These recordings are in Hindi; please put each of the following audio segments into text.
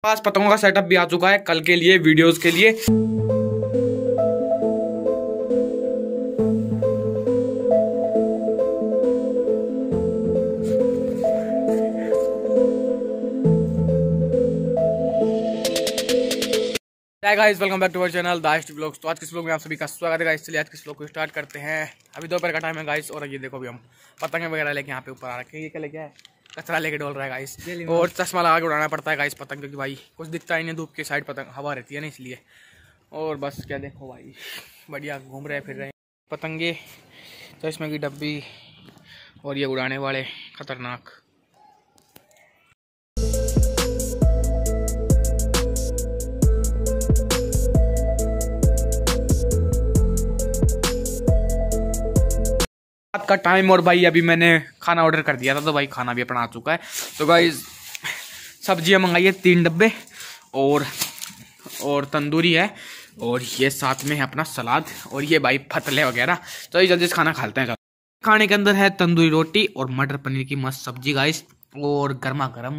पास पतंगों का सेटअप भी आ चुका है कल के लिए, वीडियोस के लिए। Hi guys, welcome back to our channel दाइश व्लॉग्स। तो आज के व्लॉग में आप सभी का स्वागत है गाइस। चलिए आज के व्लॉग को स्टार्ट करते हैं। अभी दोपहर का टाइम है गाइस, और ये देखो अभी हम पतंगे वगैरह लेके यहाँ पे ऊपर आ रखे हैं। ये क्या लेके आए? कचरा लेके डोल रहा है गाइस, और चश्मा लगा के उड़ाना पड़ता है गाइस पतंग, क्योंकि भाई कुछ दिखता ही नहीं धूप की साइड, पतंग हवा रहती है ना इसलिए। और बस क्या देखो भाई, बढ़िया घूम रहे फिर रहे पतंगे, चश्मे की डब्बी और ये उड़ाने वाले खतरनाक। रात का टाइम, और भाई अभी मैंने खाना ऑर्डर कर दिया था, तो भाई खाना भी अपना आ चुका है। तो गाइस सब्जियां मंगाई है 3 डब्बे, और तंदूरी है, और ये साथ में है अपना सलाद, और ये भाई फतले वगैरह। तो ये जल्दी से खाना खाते हैं। खाने के अंदर है तंदूरी रोटी और मटर पनीर की मस्त सब्जी गाइस, और गर्मा गर्म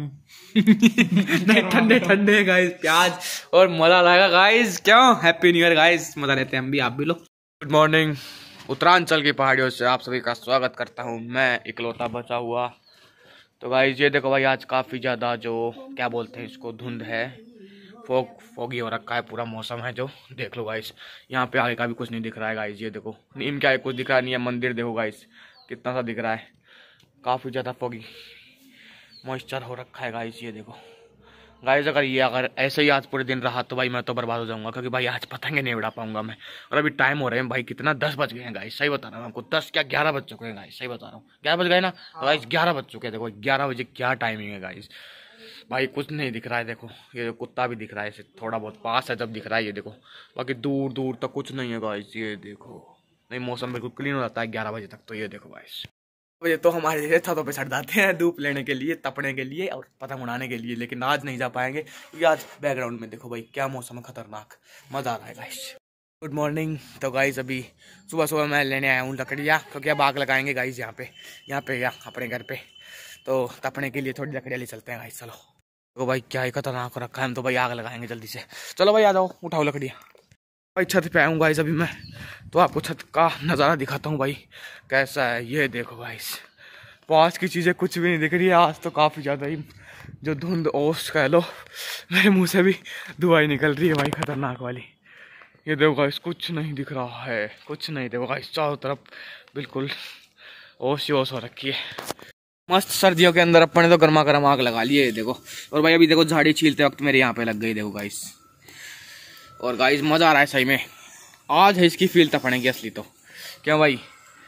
नहीं ठंडे ठंडे गाइस प्याज, और मजा लाएगा गाइस। क्यों? हैप्पी न्यू ईयर गाइस, मजा लेते हैं हम भी, आप भी लो। Good morning. उत्तरांचल की पहाड़ियों से आप सभी का स्वागत करता हूं मैं, इकलौता बचा हुआ। तो गाइस ये देखो भाई, आज काफ़ी ज़्यादा जो क्या बोलते हैं इसको, धुंध है, फोगी हो रखा है, पूरा मौसम है जो देख लो गाइस। यहाँ पे आगे का भी कुछ नहीं दिख रहा है गाइस। ये देखो नीम क्या है, कुछ दिख रहा नहीं है। मंदिर देखो गाइस कितना सा दिख रहा है, काफ़ी ज़्यादा फोगी मॉइस्चर हो रखा है गाइस। ये देखो गाइस, अगर ऐसे ही आज पूरे दिन रहा तो भाई मैं तो बर्बाद हो जाऊंगा, क्योंकि भाई आज पतंगे नहीं उड़ा पाऊंगा मैं। और अभी टाइम हो रहे हैं भाई कितना, 10 बज गए हैं गाइस, सही बता रहा हूँ आपको। 10 क्या 11 बज चुके हैं गाइस, सही बता रहा हूँ। 11 बज गए ना गाइस, 11 बज चुके हैं। देखो 11 बजे क्या टाइमिंग है गाइस। भाई कुछ नहीं दिख रहा है। देखो ये कुत्ता भी दिख रहा है, इसे थोड़ा बहुत पास है जब दिख रहा है। ये देखो बाकी दूर दूर तक कुछ नहीं है गाइस। ये देखो नहीं, मौसम बिल्कुल क्लीन हो जाता है 11 बजे तक। तो ये देखो गाइस, ये तो हमारे जैसे छतों पे चढ़ जाते हैं धूप लेने के लिए, तपने के लिए और पतंग उड़ाने के लिए, लेकिन आज नहीं जा पाएंगे क्योंकि आज बैकग्राउंड में देखो भाई क्या मौसम है खतरनाक, मजा आ रहा है गाइस। Good morning. तो गाइस अभी सुबह सुबह मैं लेने आया हूँ लकड़ियाँ, क्योंकि अब आग लगाएंगे गाइस यहाँ पे या अपने घर पे। तो तपने के लिए थोड़ी लकड़ियाँ ले चलते हैं गाइस, चलो। तो भाई क्या ही खतरनाक रखा है, हम तो भाई आग लगाएंगे जल्दी से। चलो भाई आ जाओ, उठाओ लकड़ियाँ। भाई छत पे आऊँ गाइस अभी मैं, तो आपको छत का नज़ारा दिखाता हूँ भाई कैसा है। ये देखो गाइस, पास की चीज़ें कुछ भी नहीं दिख रही है आज तो। काफ़ी ज़्यादा ही जो धुंध ओस कह लो, मेरे मुंह से भी धुआं निकल रही है भाई खतरनाक वाली। ये देखो गाइस कुछ नहीं दिख रहा है, कुछ नहीं। देखो गाइस चारों तरफ बिल्कुल ओस ही ओस हो रखी है। मस्त सर्दियों के अंदर अपने तो गर्मा गर्म आग लगा लिए देखो। और भाई अभी देखो झाड़ी छीलते वक्त मेरे यहाँ पे लग गई देखो गाइस। और गाइस मज़ा आ रहा है सही में, आज है इसकी फील तपनेगी असली तो। क्यों भाई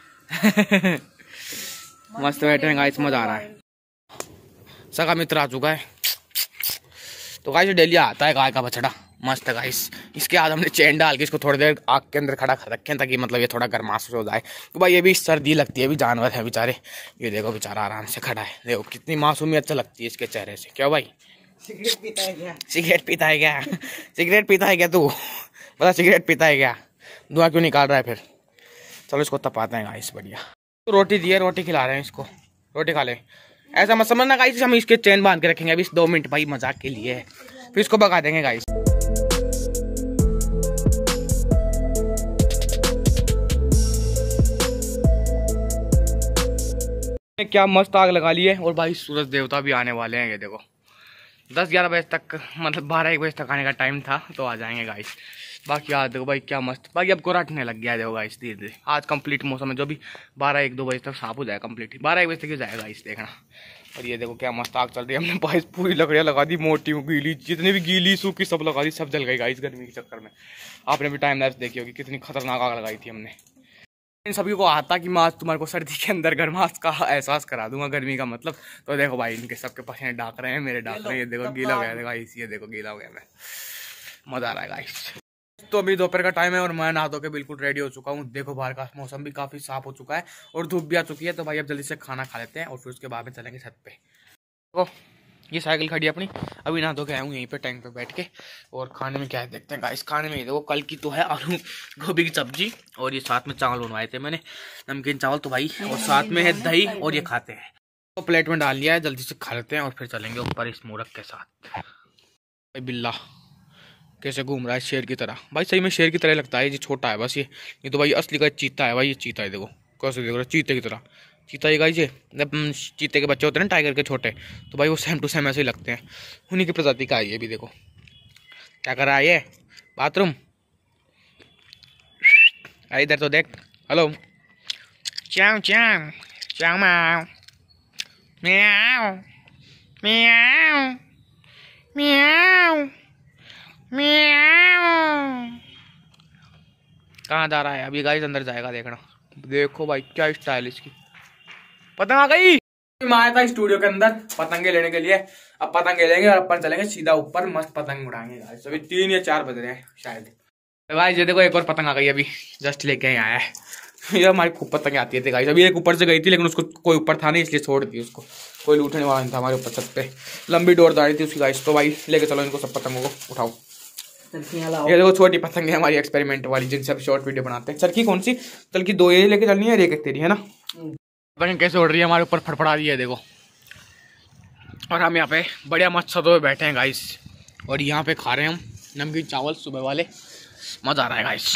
मस्त बैठे हैं गाइस, मजा आ रहा है। सगा मित्र आ चुका है। तो गाइस डेली आता है गाय का बछड़ा, मस्त है गाइस। इसके आज हमने चैन डाल के इसको थोड़ी देर आग के अंदर खड़ा कर रखे हैं, ताकि मतलब ये थोड़ा गर्माश हो जाए। तो भाई ये भी सर्दी लगती है, अभी जानवर है बेचारे। ये देखो बेचारा आराम से खड़ा है, देखो कितनी मासूमियत अच्छा लगती है इसके चेहरे से। क्या भाई सिगरेट पीता है क्या? सिगरेट पीता है क्या? सिगरेट पीता है क्या तू? बता सिगरेट पीता है क्या? धुआं क्यों निकाल रहा है फिर? चलो इसको तपाते हैं गाइस बढ़िया। तो रोटी दी है, रोटी खिला रहे हैं इसको, रोटी खा ले। ऐसा मत समझना गाइस हम इसके चैन बांध के रखेंगे अभी 2 मिनट भाई, मजाक के लिए, फिर इसको भगा देंगे गाइस। क्या मस्त आग लगा ली है, और भाई सूरज देवता भी आने वाले हैं। ये देखो 10-11 बजे तक, मतलब 12-1 बजे तक आने का टाइम था, तो आ जाएंगे गाइस। बाकी आज देखो भाई क्या मस्त, बाकी अब कोराटने लग गया है देखो गाइस धीरे धीरे। आज कंप्लीट मौसम है, जो भी 12-1-2 बजे तक साफ हो जाएगा कंप्लीट, 12-1 बजे तक ही जाएगा गाइस देखना। और ये देखो क्या मस्त आग चल रही है, हमने भाई पूरी लकड़ियाँ लगा दी, मोटी गीली, जितनी भी गीली सूखी सब लगा दी, सब जल गई गाइस गर्मी के चक्कर में। आपने भी टाइम लैप्स देखी होगी कितनी खतरनाक आग लगाई थी हमने। इन सभी को आता कि मैं आज तुम्हारे को सर्दी के अंदर गर्माश का एहसास करा दूंगा, गर्मी का मतलब। तो देखो भाई इनके सबके पसीने डाक रहे हैं, मेरे डाक रहे हैं। ये देखो गीला हो गया गाइस, ये देखो गीला हो गया मैं, मजा आ रहा है गाइस। तो अभी दोपहर का टाइम है, और मैं नहा धो के बिल्कुल रेडी हो चुका हूँ। देखो बाहर का मौसम भी काफी साफ हो चुका है, और धूप भी आ चुकी है। तो भाई अब जल्दी से खाना खा लेते हैं, और फिर उसके बाद में चलेंगे छत पे। तो ये साइकिल खड़ी है अपनी, अभी नहा धो के आया हूँ यहीं पे टैंक पे बैठ के। और खाने में क्या है देखते हैं गाइस। खाने में ये देखो कल की तो है आलू गोभी की सब्जी, और ये साथ में चावल बनवाए थे मैंने, नमकीन चावल तो भाई, और साथ में है दही, और ये खाते हैं। तो प्लेट में डाल लिया है, जल्दी से खा लेते हैं और फिर चलेंगे ऊपर इस मूरख के साथ। बिल्ला कैसे घूम रहा है शेर की तरह भाई, सही में शेर की तरह लगता है, ये छोटा है बस ये तो भाई असली का चीता है भाई, ये चीता है देखो कैसे देख रहा है चीते की तरह। चीता ये गाइस, ये जब चीते के बच्चे होते हैं ना टाइगर के छोटे, तो भाई वो सेम टू सेम ऐसे ही लगते हैं, उन्हीं की प्रजाति का है ये भी। देखो क्या कर रहा है ये, बाथरूम इधर तो देख। हेलो चाव चाव चाव माव म्याऊ म्याऊ म्याऊ म्याऊ। कहाँ जा रहा है अभी गाइस, अंदर जाएगा देखना। देखो भाई क्या स्टाइल इसकी। पतंग आ गई, मैं आया था स्टूडियो के अंदर पतंगे लेने के लिए। अब पतंगे लेंगे और अपन चलेंगे सीधा ऊपर, मस्त पतंग उड़ाएंगे गाइस। अभी 3 या 4 बज रहे हैं शायद। तो गाइस ये देखो एक और पतंग आ गई, अभी जस्ट लेके आया है। ये हमारी खूब पतंगे आती थी गाइस। अभी एक ऊपर से गई थी लेकिन उसको कोई ऊपर था नहीं इसलिए छोड़ दी उसको, कोई लूटने वाला नहीं था हमारे ऊपर छत पे। लंबी डोर दाड़ी थी उसकी गाइस। तो भाई लेके चलो इनको सब पतंगों को, उठाओ। ये देखो छोटी पतंग है हमारी एक्सपेरिमेंट वाली, जिनसे अब शॉर्ट वीडियो बनाते हैं। चरखी कौन सी, चरखी 2 ये लेके चलनी है और एक तेरी है ना। पतंग कैसे उड़ रही है हमारे ऊपर, फड़फड़ा रही है देखो। और हम यहाँ पे बढ़िया मस्त छतों पे बैठे हैं गाइस, और यहाँ पे खा रहे हैं हम नमकीन चावल सुबह वाले। मजा आ रहा है गाइस।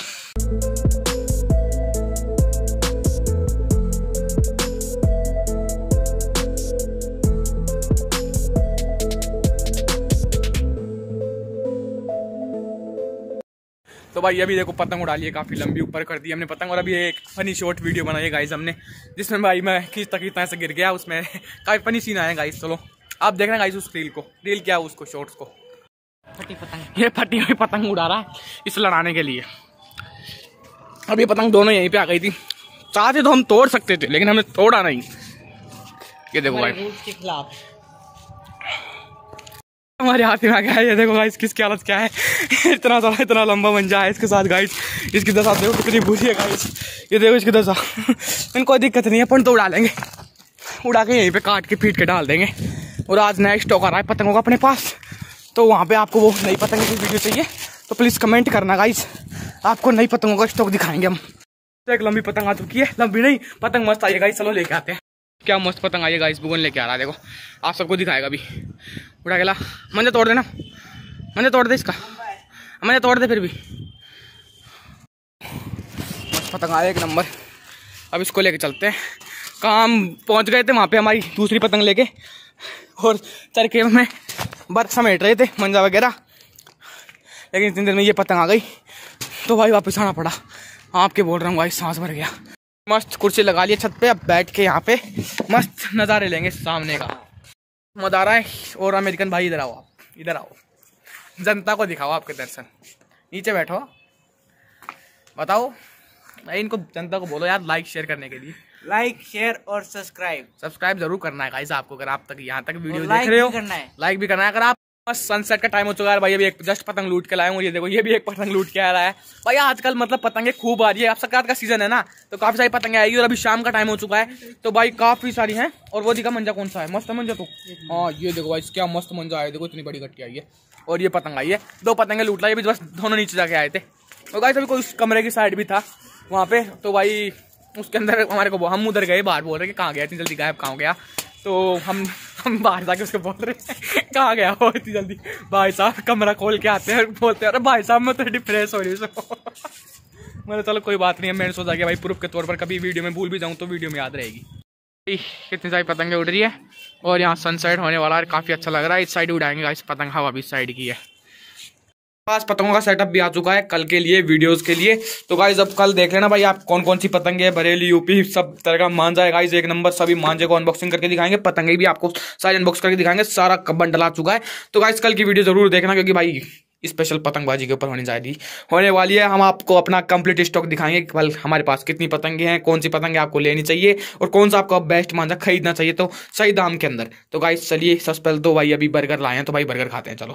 तो भाई अभी देखो पतंग उड़ा ली है, काफी लंबी ऊपर कर दी हमने पतंग। और अभी एक फनी शॉर्ट वीडियो बनाई है गाइस हमने, जिसमें भाई मैं खींचता खींचता से गिर गया, उसमें काफी फनी सीन आया गाइस। चलो आप देखना गाइस उस रील को, रील क्या है उसको, शॉर्ट्स को। फटी पतंग, ये फटी हुई पतंग उड़ा रहा है इस लड़ाने के लिए। अब ये पतंग दोनों यहीं पे आ गई थी, चाहते तो हम तोड़ सकते थे लेकिन हमने तोड़ा नहीं। ये देखो भाई के खिलाफ हमारे हाथ में आ गया है। ये देखो गाइस किसकी हालत क्या है। इतना सारा इतना लंबा मंजा है इसके साथ गाइस। इसकी दशा देखो कितनी बुरी है गाइस। ये देखो इसकी दशा। इनको कोई दिक्कत नहीं है, अपन तो उड़ा लेंगे, उड़ा के यहीं पे काट के पीट के डाल देंगे। और आज नया स्टॉक आ रहा है पतंगों का अपने पास, तो वहाँ पे आपको वो नई पतंग की वीडियो चाहिए तो प्लीज़ कमेंट करना गाइस, आपको नई पतंगों का स्टॉक दिखाएंगे हम। तो एक लंबी पतंग आ चुकी है, लंबी नहीं पतंग मस्त आई है गाइस। चलो लेके आते हैं। क्या मस्त पतंग आई है गाइस, बुगन लेके आ रहा है देखो, आप सबको दिखाएगा अभी। उड़ा गेला, मंजा तोड़ देना, मंजा तोड़ दे इसका, मंजा तोड़ दे फिर भी। मस्त पतंग आया एक नंबर। अब इसको लेके चलते हैं। काम पहुंच गए थे वहाँ पे हमारी दूसरी पतंग लेके, और चरखे में बर्फ समेट रहे थे मंजा वगैरह, लेकिन इतनी देर में ये पतंग आ गई तो भाई वापस आना पड़ा। आपके बोल रहा हूँ भाई सांस भर गया। मस्त कुर्सी लगा ली छत पे, अब बैठ के यहाँ पे मस्त नज़ारे लेंगे सामने का, मजा आ रहा है। और अमेरिकन भाई इधर आओ, आप इधर आओ, जनता को दिखाओ आपके दर्शन। नीचे बैठो, बताओ भाई इनको, जनता को बोलो यार लाइक शेयर करने के लिए। लाइक शेयर और सब्सक्राइब जरूर करना है गाइस आपको, अगर आप तक यहाँ तक वीडियो देख रहे हो लाइक भी करना है। अगर आप सनसेट का टाइम हो चुका है भाई, अभी एक जस्ट पतंग लूट के लाए हूँ। ये देखो ये भी एक पतंग लूट के आ रहा है भाई। आजकल मतलब पतंगे खूब आ रही है, अब संक्रांत का सीजन है ना, तो काफी सारी पतंगे आएगी। और अभी शाम का टाइम हो चुका है तो भाई काफी सारी हैं। और वो दिखा मंजा कौन सा है, मस्त मंजा तो हाँ ये देखो भाई क्या मस्त मंजा आया, देखो इतनी बड़ी गट्टी आई है। और ये पतंग आई है, 2 पतंगे लूट लाई, बस दोनों नीचे जाके आए थे। और गाइस अभी कोई उस कमरे की साइड भी था वहाँ पे, तो भाई उसके अंदर हमारे को, हम उधर गए, बाहर बोल रहे कि कहाँ गया इतनी जल्दी, गायब कहाँ गया। तो हम बाहर जाके उसको बोल रहे कहाँ गया वो इतनी जल्दी। भाई साहब कमरा खोल के आते हैं, बोलते हैं अरे भाई साहब मैं तो डिप्रेस हो रही हूँ। मैंने चलो कोई बात नहीं है, मैंने सोचा कि भाई प्रूफ के तौर पर कभी वीडियो में भूल भी जाऊँ तो वीडियो में याद रहेगी। कितनी सारी पतंगे उड़ रही है और यहाँ सनसेट होने वाला है, काफ़ी अच्छा लग रहा है। इस साइड उड़ाएंगे गाइस पतंग, हवा भी इस साइड की है। पास पतंगों का सेटअप भी आ चुका है कल के लिए, वीडियोस के लिए। तो गाइस अब कल देख लेना भाई आप कौन कौन सी पतंगे, बरेली यूपी सब तरह का मांझा है गाइस, एक नंबर। सभी मांझे को अनबॉक्सिंग करके दिखाएंगे, पतंगे भी आपको सारी अनबॉक्स करके दिखाएंगे, सारा बंडल आ चुका है। तो गाइस कल की वीडियो जरूर देखना, क्योंकि भाई स्पेशल पतंगबाजी के ऊपर होने वाली है। हम आपको अपना कंप्लीट स्टॉक दिखाएंगे, कल हमारे पास कितनी पतंगे हैं, कौन सी पतंगे आपको लेनी चाहिए और कौन सा आपको बेस्ट मांझा खरीदना चाहिए तो सही दाम के अंदर। तो गाइस चलिए सबसे पहले तो भाई अभी बर्गर लाए हैं, तो भाई बर्गर खाते हैं। चलो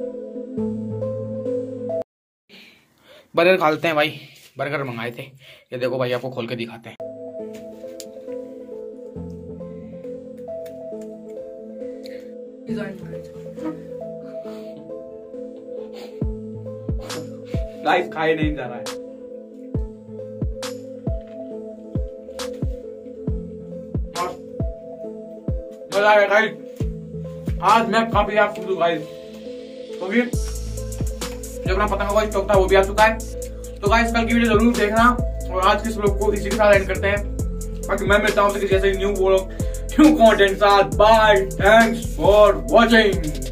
बर्गर खा लेते हैं भाई, बर्गर मंगाए थे। ये देखो भाई आपको खोल के दिखाते हैं। गाइस खाए नहीं जा रहा है। गाइस आज मैं काफी आपको गाइस क्योंकि जो अपना पतंग का स्टॉक था वो भी आ चुका है। तो गाइस कल की वीडियो जरूर देखना और आज के इस व्लॉग को इसी के साथ एंड करते हैं। बाकी मैं मिलता हूँ किसी ऐसे न्यू व्लॉग न्यू कंटेंट साथ। Bye, thanks for watching.